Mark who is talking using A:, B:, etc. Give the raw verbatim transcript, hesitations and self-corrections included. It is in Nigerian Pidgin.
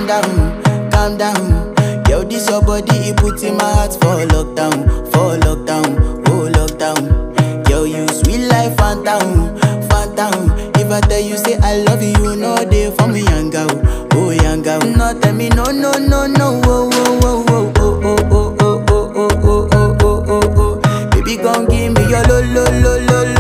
A: down, calm down. Yo, this your body, it puts in my heart for lockdown, for lockdown, oh lockdown. Yo, you sweet life, phantom, phantom. If I tell you say I love you, you know they for me, young girl, oh young girl. No, tell me no, no, no, no, oh, oh, oh, oh, oh, oh, oh, oh, oh, oh, oh, oh, oh, oh. Baby, come give me your lo, lo, lo, lo, lo.